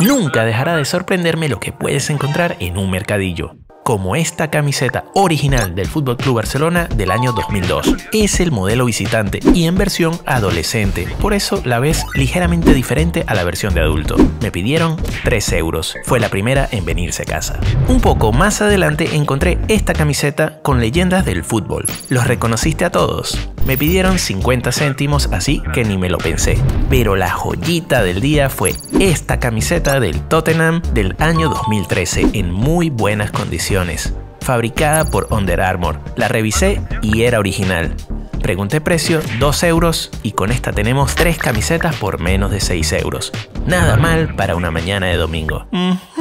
Nunca dejará de sorprenderme lo que puedes encontrar en un mercadillo, como esta camiseta original del FC Barcelona del año 2002. Es el modelo visitante y en versión adolescente, por eso la ves ligeramente diferente a la versión de adulto. Me pidieron 3 euros, fue la primera en venirse a casa. Un poco más adelante encontré esta camiseta con leyendas del fútbol. ¿Los reconociste a todos? Me pidieron 50 céntimos, así que ni me lo pensé. Pero la joyita del día fue esta camiseta del Tottenham del año 2013 en muy buenas condiciones. Fabricada por Under Armour. La revisé y era original. Pregunté precio, 2 euros, y con esta tenemos 3 camisetas por menos de 6 euros. Nada mal para una mañana de domingo.